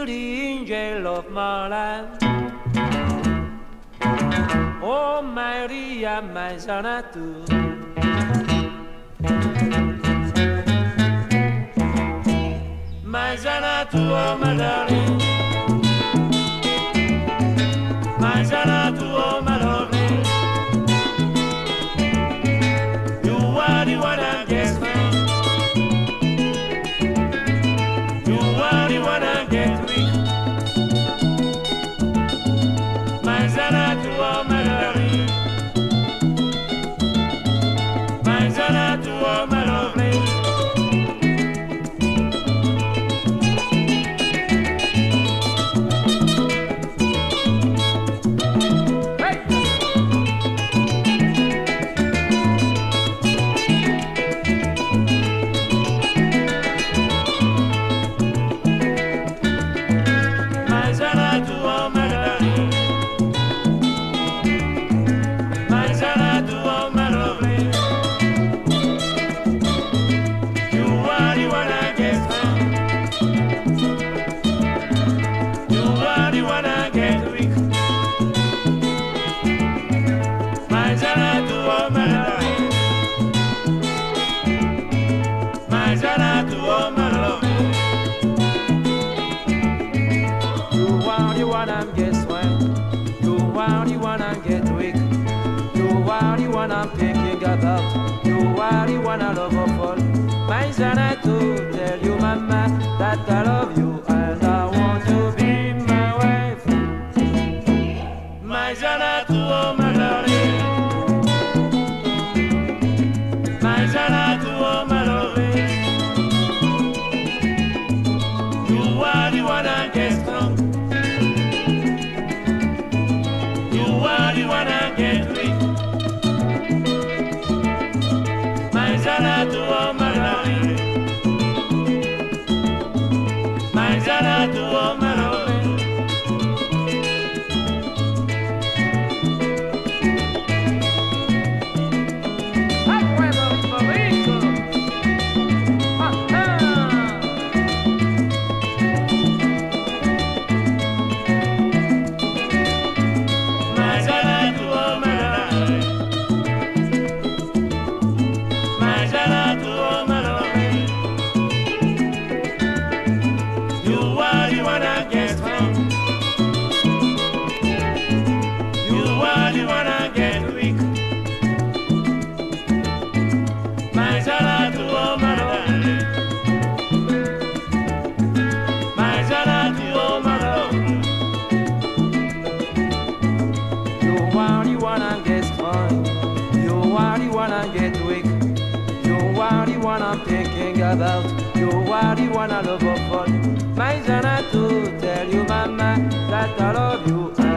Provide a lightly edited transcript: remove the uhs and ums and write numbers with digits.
the angel of my life. Oh, Maria, my Xanadu. My Xanadu, oh, my darling. My Xanadu, oh, my lovely. You are the one I guess, man. You are the one I get weak. My Xanadu, oh, my darling. My Xanadu, oh, my lovely. I'm thinking about. You are the one I love of all. My Xanadu, tell you mama that I love you and I want to be my wife. My Xanadu, oh my darling. My Xanadu, oh my lovely. You are the one I get strong. You are the one I get weak. Xanadu, oh my darling. My Xanadu, oh my lovely. Ay, Puerto Rico. My Xanadu, oh my darling. Xanadu, oh my lovely. You are the one I get strong. You are the one I get weak. My Xanadu, oh my lovely. My Xanadu, oh my lovely. You are the one I get strong. You are the one I get weak. You are the one I'm thinking about. You are the one I love of all. My Xanadu, tell you mama that I love you.